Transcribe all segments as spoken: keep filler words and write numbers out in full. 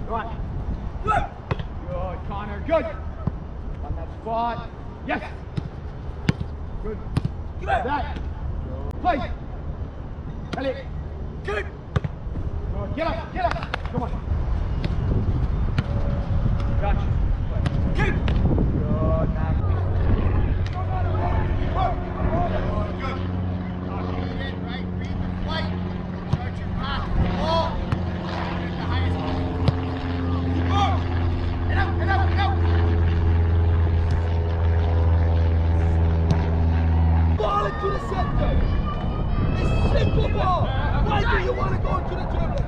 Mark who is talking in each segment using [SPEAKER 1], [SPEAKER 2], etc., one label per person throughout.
[SPEAKER 1] Right. Good. Good, Connor. Good. On that spot. Yes. Good. Give it. That. Play. Elliot. Good. Good. Get up. Get up. Come on. Gotcha. Good. Good, Max.
[SPEAKER 2] To the center. It's simple ball. Why do you want to go to the dribble?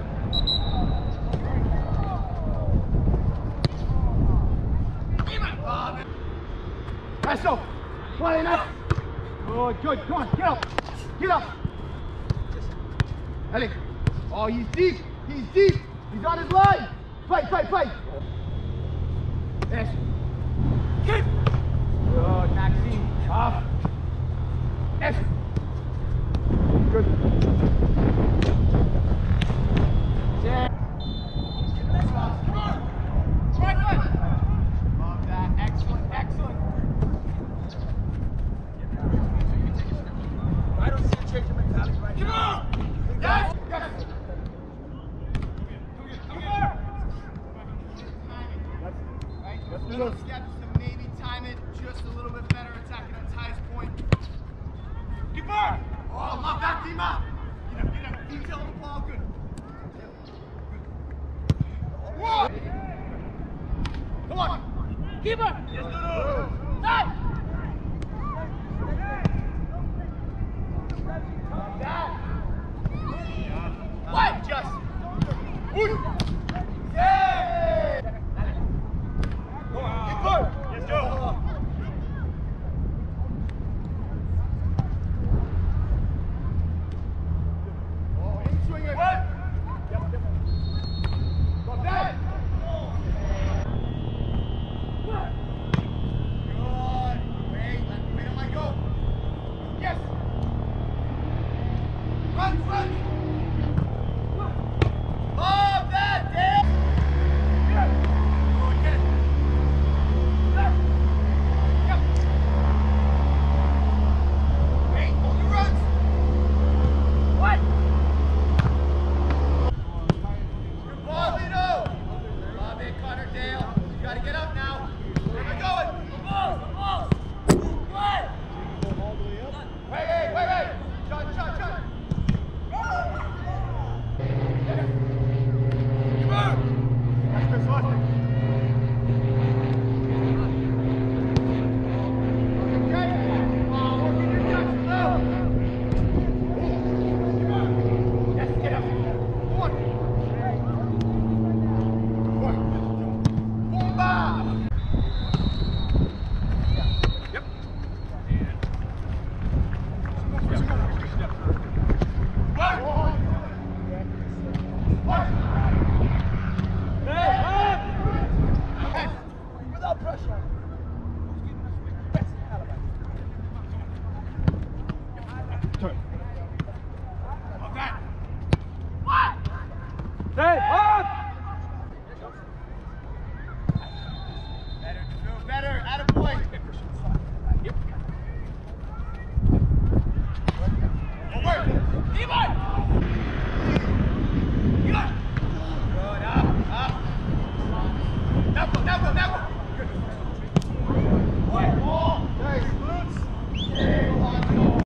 [SPEAKER 1] Presto. Play enough. Good, good. Come on, get up. Get up. Ellie. Oh, he's deep. He's deep. He's on his line. Play, play, play. Yes. Keep. Good, Maxine. Off. Yes. Good. Yeah. Come on. Right foot. Love that. Excellent, excellent.
[SPEAKER 2] I don't see a change in mentality right
[SPEAKER 1] Come
[SPEAKER 2] now.
[SPEAKER 1] on. Yes. Yes.
[SPEAKER 2] Let's do
[SPEAKER 3] Little
[SPEAKER 2] this.
[SPEAKER 3] steps to maybe time it just a little bit better, attacking at its highest point. Keep on! Oh, love that, Dima! Get up, get up, detail the ball, good. Whoa! Come on! Keeper! Yes, no, no! Nice! Love that! What? Just! Ooh.